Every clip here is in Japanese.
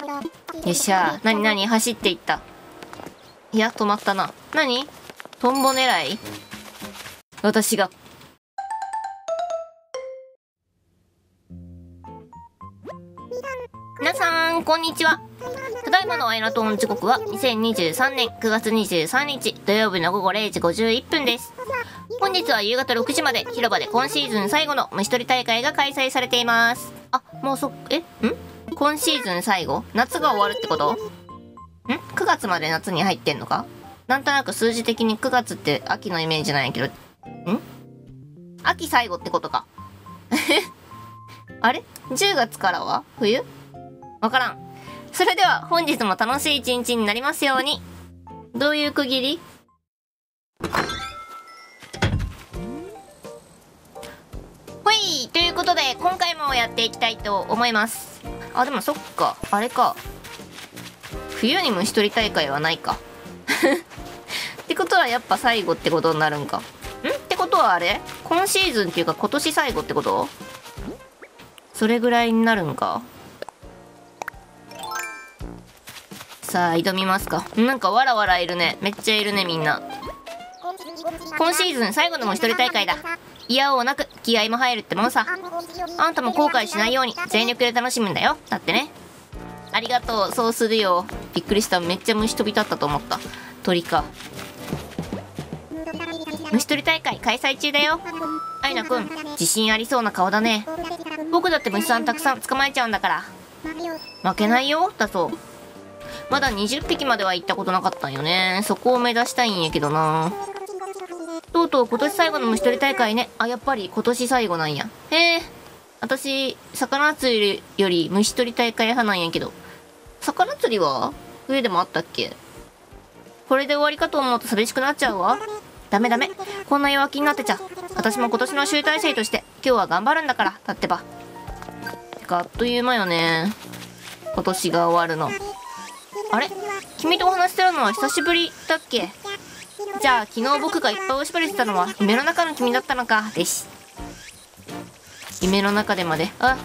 よっしゃ。なになに、走っていった。いや、止まったな。なに、トンボ狙い？私が。皆さん、こんにちは。ただいまのアイナトーン時刻は2023年9月23日土曜日の午後0時51分です。本日は夕方6時まで広場で今シーズン最後の虫取り大会が開催されています。あ、もう今シーズン最後？夏が終わるってこと？9月まで夏に入ってんのか？なんとなく数字的に9月って秋のイメージなんやけど、秋最後ってことか。あれ ?10 月からは冬？わからん。それでは本日も楽しい一日になりますように。どういう区切り？ほい、ということで今回もやっていきたいと思います。あ、でもそっか、あれか。冬に虫取り大会はないか。ってことはやっぱ最後ってことになるんか。ってことはあれ？今シーズンっていうか今年最後ってこと？それぐらいになるんか。さあ挑みますか。なんかわらわらいるね。めっちゃいるねみんな。今シーズン最後の虫取り大会だ。いやおうなく気合も入るってもんさ。あんたも後悔しないように全力で楽しむんだよ。だってね。ありがとう、そうするよ。びっくりした。めっちゃ虫飛び立ったと思った。鳥か。虫取り大会開催中だよ。アイナくん、自信ありそうな顔だね。僕だって虫さんたくさん捕まえちゃうんだから。負けないよ、だそう。まだ20匹までは行ったことなかったんよね。そこを目指したいんやけどな。とうとう今年最後の虫取り大会ね。あ、やっぱり今年最後なんや。へえ。私、魚釣りより虫取り大会派なんやけど。魚釣りは冬でもあったっけ？これで終わりかと思うと寂しくなっちゃうわ。ダメダメ。こんな弱気になってちゃ。私も今年の集大成として今日は頑張るんだから。だってば。てか、あっという間よね。今年が終わるの。あれ？君とお話してるのは久しぶりだっけ？じゃあ昨日僕がいっぱいおしぼりしてたのは夢の中の君だったのか。です。夢の中でまで。あ、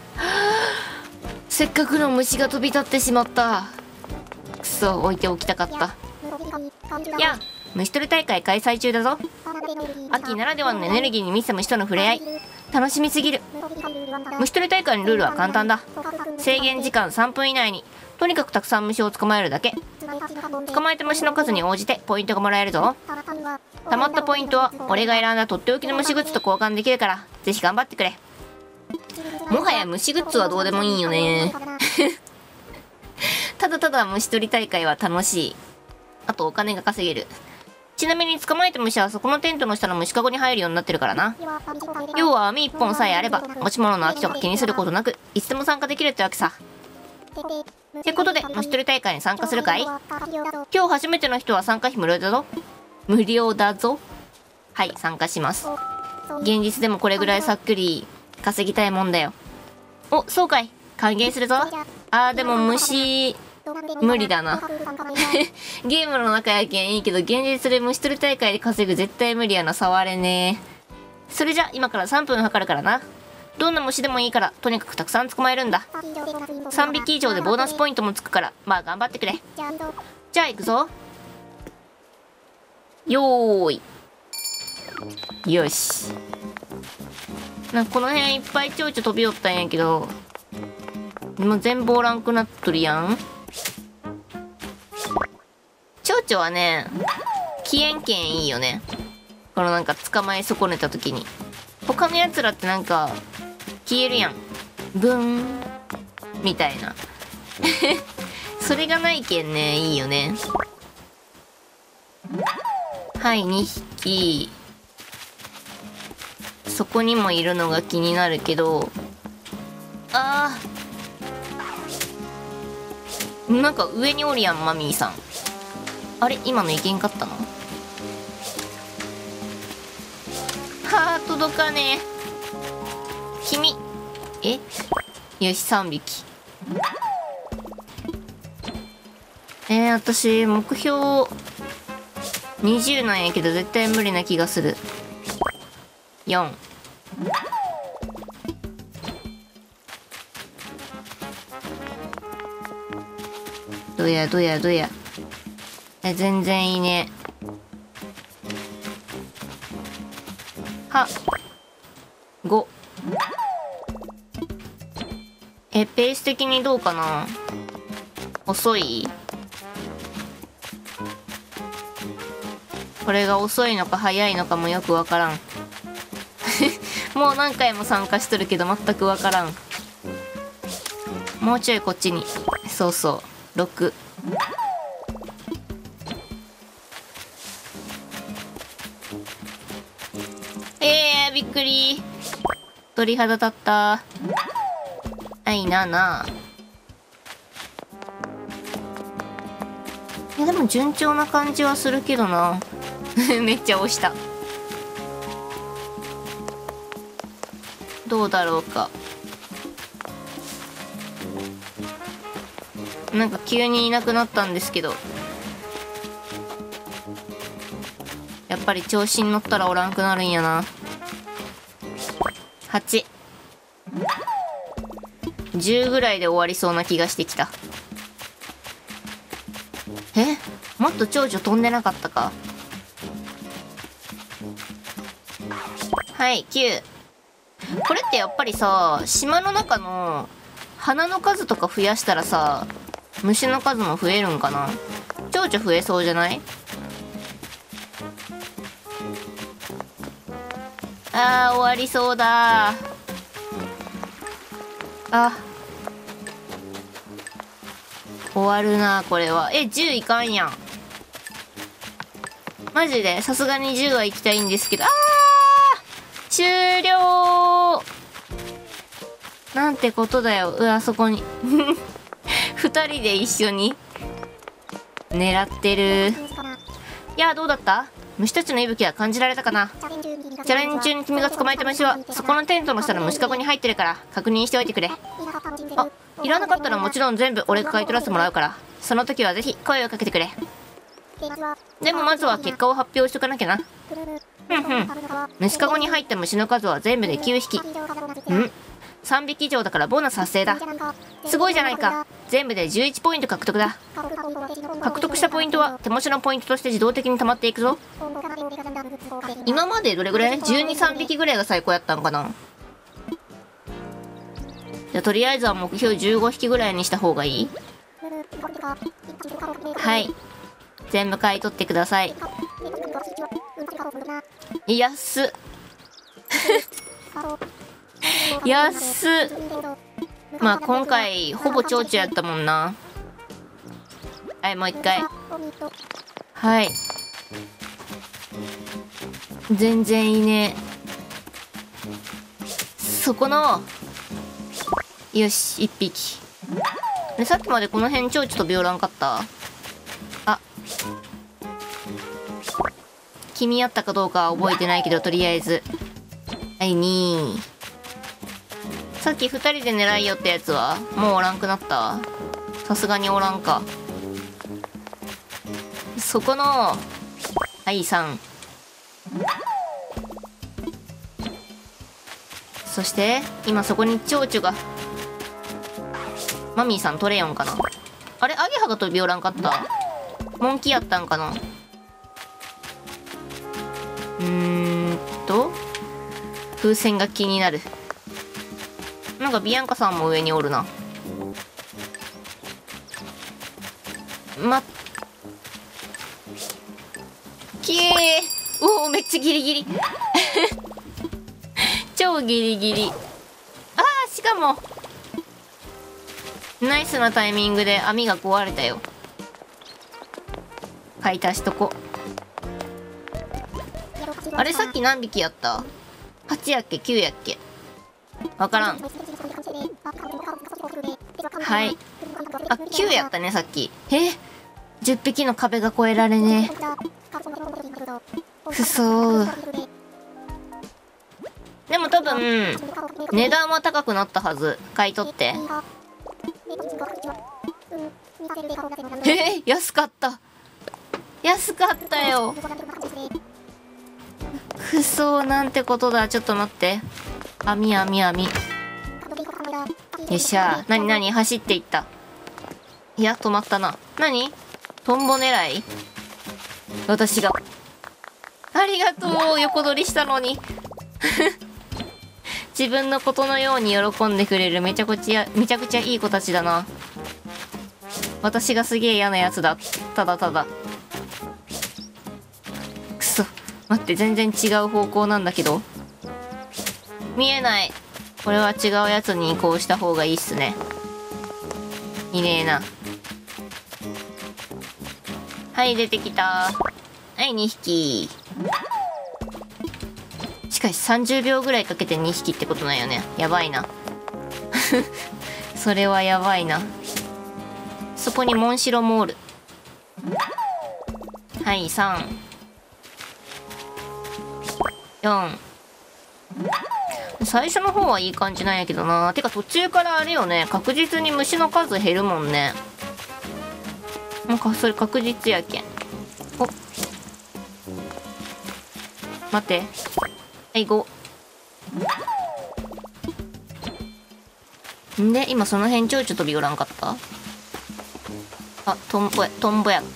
せっかくの虫が飛び立ってしまった。くそ、置いておきたかった。やあ、虫取り大会開催中だぞ。秋ならではのエネルギーに満ちた虫との触れ合い、楽しみすぎる。虫取り大会のルールは簡単だ。制限時間3分以内にとにかくたくさん虫を捕まえるだけ。捕まえた虫の数に応じてポイントがもらえるぞ。たまったポイントは俺が選んだとっておきの虫グッズと交換できるから、ぜひ頑張ってくれ。もはや虫グッズはどうでもいいよね。ただただ虫取り大会は楽しい。あとお金が稼げる。ちなみに捕まえた虫はそこのテントの下の虫かごに入るようになってるからな。要は網1本さえあれば持ち物の空きとか気にすることなくいつでも参加できるってわけさ。ってことで虫取り大会に参加するかい？今日初めての人は参加費無料だぞ。無料だぞ。はい、参加します。現実でもこれぐらいさっくり稼ぎたいもんだよ。お、そうかい。歓迎するぞ。でも虫無理だな。ゲームの中やけんいいけど現実で虫取り大会で稼ぐ絶対無理やな。触れねえ。それじゃ今から3分測るからな。どんな虫でもいいからとにかくたくさん捕まえるんだ。3匹以上でボーナスポイントもつくから、まあ頑張ってくれ。じゃあ行くぞ。よーい。よし。この辺いっぱい蝶々飛び寄ったんやけど、もう全部おらんくなっとるやん。蝶々はね、消えんけんいいよね。このなんか捕まえ損ねた時に。他のやつらってなんか消えるやん。ブーンみたいな。それがないけんね、いいよね。はい、2匹。そこにもいるのが気になるけど、なんか上におるやん、マミーさん。あれ今のいけんかったの？届かねえ。君。よし、3匹。私、目標20なんやけど、絶対無理な気がする。4。 どやどやどや。全然いいね。は5。ペース的にどうかな。遅い？これが遅いのか早いのかもよくわからん。もう何回も参加しとるけど全くわからん。もうちょいこっちに。そうそう、6。びっくり。鳥肌立った。はい、7。いやでも順調な感じはするけどな。めっちゃ押した。どうだろうか。なんか急にいなくなったんですけど、やっぱり調子に乗ったらおらんくなるんやな。8。10ぐらいで終わりそうな気がしてきた。もっと長女飛んでなかったか。はい、9。これってやっぱりさ、島の中の花の数とか増やしたらさ、虫の数も増えるんかな。蝶々増えそうじゃない？終わりそうだ。終わるなこれは。10いかんやん。マジでさすがに10は行きたいんですけど、終了なんてことだよ。あそこに2人で一緒に狙ってる。いや、どうだった？虫たちの息吹は感じられたかな？チャレンジ中に君が捕まえた虫はそこのテントの下の虫かごに入ってるから確認しておいてくれ。いらなかったらもちろん全部俺が買い取らせてもらうから、その時はぜひ声をかけてくれ。でもまずは結果を発表しとかなきゃな。虫かごに入った虫の数は全部で9匹。3匹以上だからボーナス発生だ。すごいじゃないか。全部で11ポイント獲得だ。獲得したポイントは手持ちのポイントとして自動的に溜まっていくぞ。今までどれぐらい？ 12、3匹ぐらいが最高やったんかな。じゃあとりあえずは目標15匹ぐらいにした方がいい？はい、全部買い取ってください。安っ安っ。まあ今回ほぼ蝶々やったもんな。はい、もう一回。はい、全然いいね。そこのよし1匹で、さっきまでこの辺蝶々飛びおらんかった。君やったかどうかは覚えてないけど、とりあえずはい、2。さっき2人で狙いよったやつはもうおらんくなった。さすがにおらんか。そこのはい、3。そして今そこに蝶々が。マミーさんトレヨンかな。あれ、アゲハが飛びおらんかった。モンキやったんかな。風船が気になる。なんかビアンカさんも上におるな。きえー。おお、めっちゃギリギリ。超ギリギリ。しかもナイスなタイミングで網が壊れたよ。買い足しとこ。あれ、さっき何匹やった？ 8 やっけ9やっけわからん。はい、9やったねさっき。10匹の壁が越えられねえ。くそー。でも多分値段は高くなったはず。買い取って。安かった。安かったよ。くそー、なんてことだ。ちょっと待って。網。よっしゃー。なに走っていった。 いや、止まったな。何？トンボ狙い？私が。ありがとう、横取りしたのに。自分のことのように喜んでくれるめちゃくちゃいい子たちだな。私がすげえ嫌なやつだ。ただただ。くそ。待って、全然違う方向なんだけど。見えない。これは違うやつに移行した方がいいっすね。いねえな。はい、出てきた。はい、2匹。しかし30秒ぐらいかけて2匹ってことなんよね。やばいな。それはやばいな。そこにモンシロもおる。はい、3、4。最初の方はいい感じなんやけどな。てか途中からあれよね。確実に虫の数減るもんね。なんかそれ確実やけん。お、待って。はい、5。んで、今その辺蝶々飛びおらんかった？あ、トンボやった。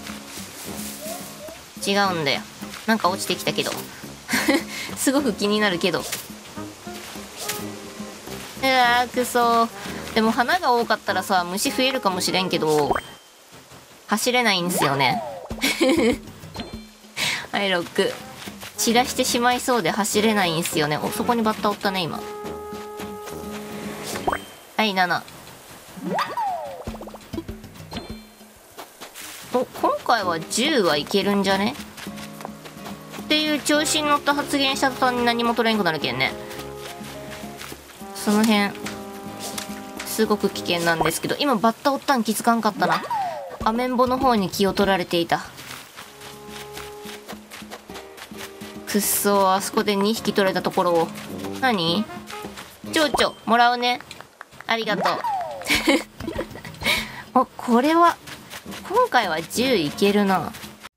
違うんだよ。なんか落ちてきたけど。すごく気になるけど。くそ。でも花が多かったらさ、虫増えるかもしれんけど、走れないんですよね。はい、6。散らしてしまいそうで走れないんすよね。お、そこにバッタおったね、今。はい、7。お、今回は10はいけるんじゃねっていう調子に乗った発言した途端に何も取れんくなるけんね。その辺すごく危険なんですけど、今バッタおったん気づかんかったな。アメンボの方に気を取られていた。くっそー、あそこで2匹取れたところを。何？蝶々もらうね。ありがとう。お、これは今回は10いけるな。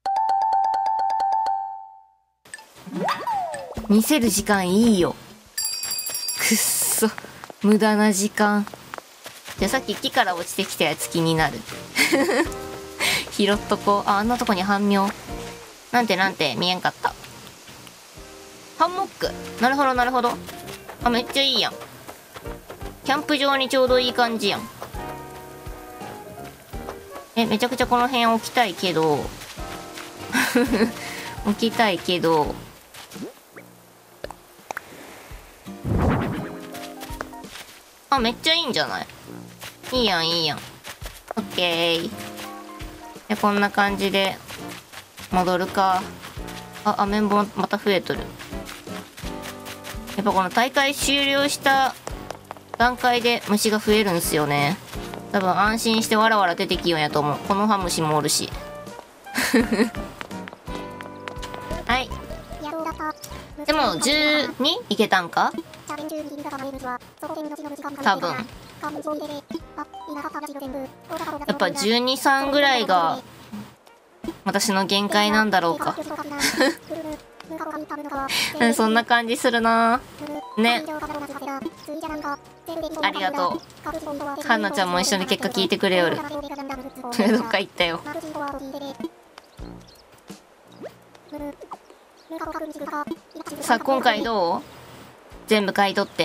見せる時間いいよ。くっそ、無駄な時間。じゃあさっき木から落ちてきたやつ気になる。拾っとこう。あ、あんなとこに半妙。なんて見えんかった。ハンモック。なるほどなるほど。あ、めっちゃいいやん。キャンプ場にちょうどいい感じやん。めちゃくちゃこの辺置きたいけど。置きたいけど。あ、めっちゃいいんじゃない？いいやんいいやん。オッケー。で、こんな感じで戻るか。あ、アメンボまた増えとる。やっぱこの大会終了した段階で虫が増えるんすよね。多分安心してわらわら出てきよんやと思う。この葉虫もおるし。はい。でも12いけたんか？多分。やっぱ12、3ぐらいが私の限界なんだろうか。そんな感じするなね。ありがとう。はんなちゃんも一緒に結果聞いてくれよる。どっか行ったよ。さあ今回どう？全部買い取って。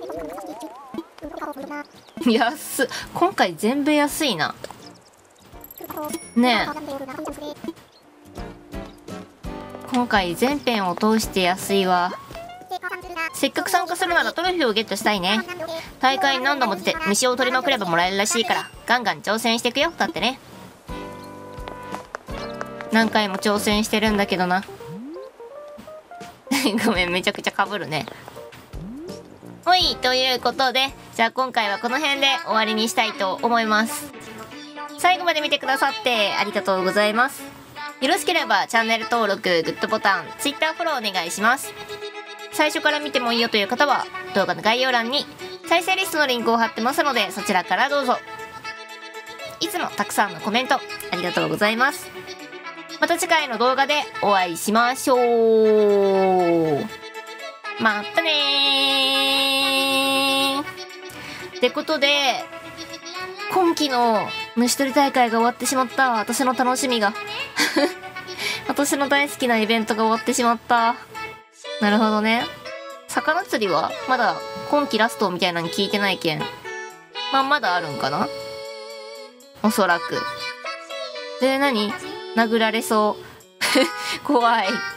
安っ。今回全部安いな。ねえ。今回全編を通して安いわ。せっかく参加するならトロフィーをゲットしたいね。大会に何度も出て虫を取りまくればもらえるらしいからガンガン挑戦していくよ。だってね。何回も挑戦してるんだけどな。ごめん、めちゃくちゃかぶるね。ほい、ということで、じゃあ今回はこの辺で終わりにしたいと思います。最後まで見てくださってありがとうございます。よろしければチャンネル登録、グッドボタン、Twitter フォローお願いします。最初から見てもいいよという方は動画の概要欄に再生リストのリンクを貼ってますので、そちらからどうぞ。いつもたくさんのコメントありがとうございます。また次回の動画でお会いしましょう。またねー。ってことで今期の虫取り大会が終わってしまった。私の楽しみが。私の大好きなイベントが終わってしまった。なるほどね。魚釣りはまだ今期ラストみたいなの聞いてないけん。まだあるんかな、おそらく。で、何？殴られそう。怖い。